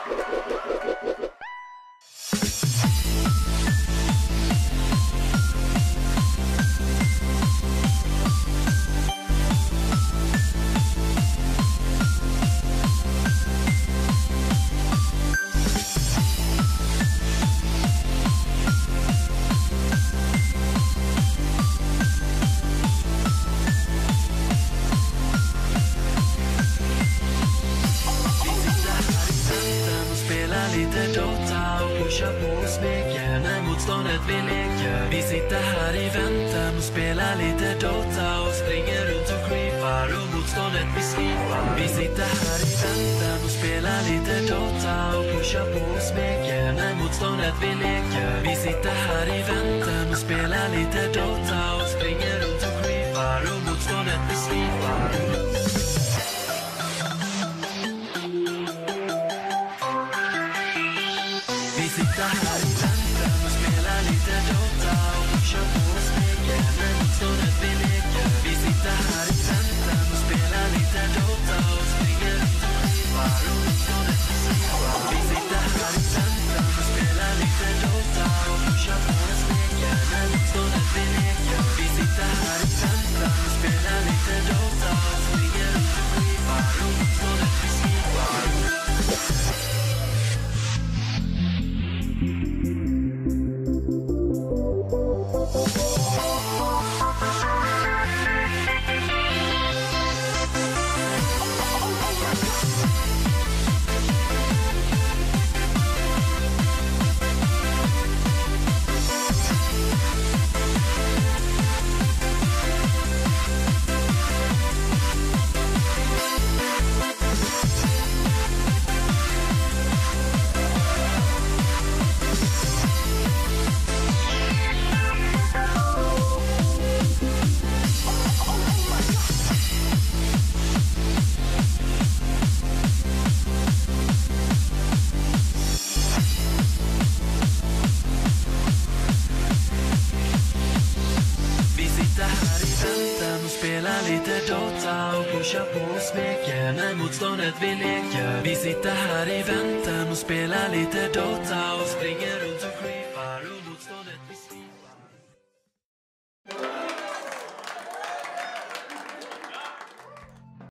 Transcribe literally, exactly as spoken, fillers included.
Lite Dota och pushar på och smeker när motståndet vill leka. Vi sitter här i väntan och spelar lite Dota och springer runt och creepar och motståndet vi slipar. Vi sitter här i väntan och spelar lite Dota och pushar på och smeker när motståndet vill leka. Vi sitter här i väntan och spelar lite Dota och springer runt och creepar och motståndet vi slipar. Vi sitter här i väntan och spelar lite Dota och pushar på och smeker när motståndet vill leka. Vi sitter här i väntan och spelar lite Dota och springer runt och creepar och motståndet vi slipar. Vi sitter här i väntan och spelar lite Dota och pushar på och smeker när motståndet vill leka. Vi sitter här i väntan och spelar lite Dota och springer runt och creepar och motståndet vi slipar. Spelar lite Dota och pushar på och smeker när motståndet vill leka. Vi sitter här i väntan och spelar lite Dota och springer runt och creepar.